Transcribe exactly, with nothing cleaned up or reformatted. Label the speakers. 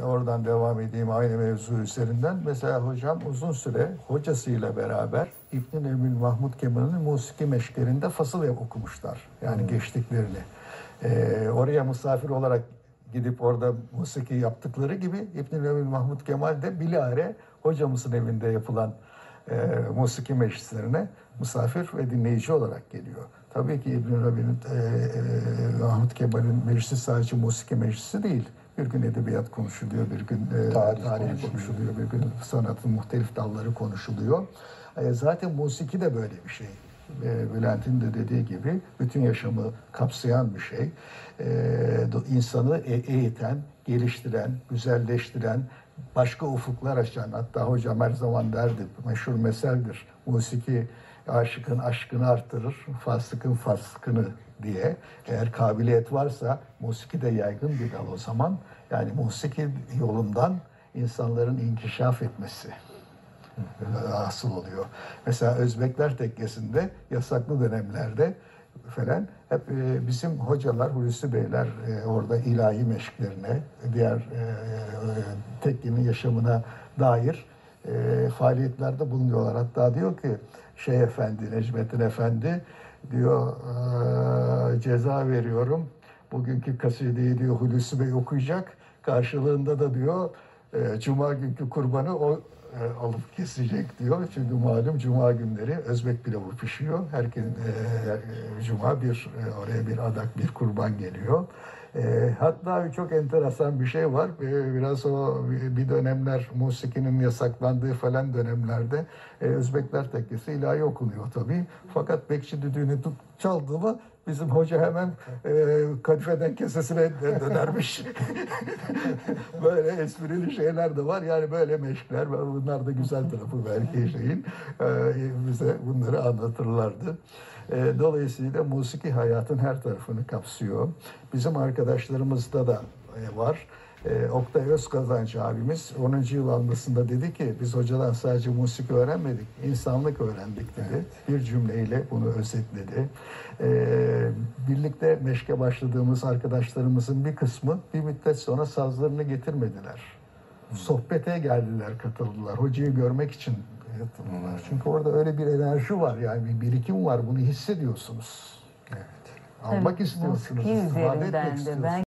Speaker 1: oradan devam edeyim aynı mevzu üzerinden. Mesela hocam uzun süre hocasıyla beraber İbn Emin Mahmud Kemal'in musiki meşklerinde fasıl okumuşlar. Yani hmm. geçtiklerini. Ee, oraya misafir olarak gidip orada musiki yaptıkları gibi İbn Emin Mahmud Kemal de bilahare hocamızın evinde yapılan e, musiki meclislerine misafir ve dinleyici olarak geliyor. Tabii ki İbn Arabi'nin e, e, Mahmud Kemal'in meclisi sadece musiki meclisi değil. Bir gün edebiyat konuşuluyor, bir gün e, tarih, tarih konuşuluyor. konuşuluyor, bir gün sanatın muhtelif dalları konuşuluyor. E, zaten musiki de böyle bir şey. E, Bülent'in de dediği gibi bütün yaşamı kapsayan bir şey. E, insanı eğiten, geliştiren, güzelleştiren, başka ufuklar açan, hatta hocam her zaman derdi, meşhur meseldir, musiki aşıkın aşkını artırır, fasıkın faskını diye. Eğer kabiliyet varsa musiki de yaygın bir dal o zaman. Yani musiki yolundan insanların inkişaf etmesi asıl oluyor. Mesela Özbekler Tekkesi'nde yasaklı dönemlerde falan hep e, bizim hocalar, Hulusi Beyler e, orada ilahi meşklerine, diğer e, tekkenin yaşamına dair e, faaliyetlerde bulunuyorlar. Hatta diyor ki Şeyh Efendi, Necmettin Efendi diyor e, ceza veriyorum. Bugünkü kasideyi diyor Hulusi Bey okuyacak. Karşılığında da diyor e, Cuma günkü kurbanı o e, alıp kesecek diyor. Çünkü malum Cuma günleri Özbek pilavı pişiyor. Herkes e, Cuma bir e, oraya bir adak, bir kurban geliyor. E, hatta çok enteresan bir şey var. E, biraz o bir dönemler musikinin yasaklandığı falan dönemlerde e, Özbekler Tekkesi ilahi okunuyor tabii. Fakat bekçi düdüğünü tut, çaldı mı bizim hoca hemen e, kadifeden kesesine dönermiş. Böyle esprili şeyler de var. Yani böyle meşkler, bunlar da güzel tarafı belki şeyin. E, bize bunları anlatırlardı. E, dolayısıyla musiki hayatın her tarafını kapsıyor. Bizim arkadaşlarımızda da e, var. E, Oktay Özkazancı abimiz onuncu yıl almasında dedi ki biz hocadan sadece musiki öğrenmedik, insanlık öğrendik dedi. Evet. Bir cümleyle bunu özetledi. E, birlikte meşke başladığımız arkadaşlarımızın bir kısmı bir müddet sonra sazlarını getirmediler. Hmm. Sohbete geldiler, katıldılar. Hocayı görmek için katıldılar. Hmm. Çünkü orada öyle bir enerji var, yani bir birikim var, bunu hissediyorsunuz. Evet. Almak evet, istiyorsunuz, istifade etmek istiyorsunuz.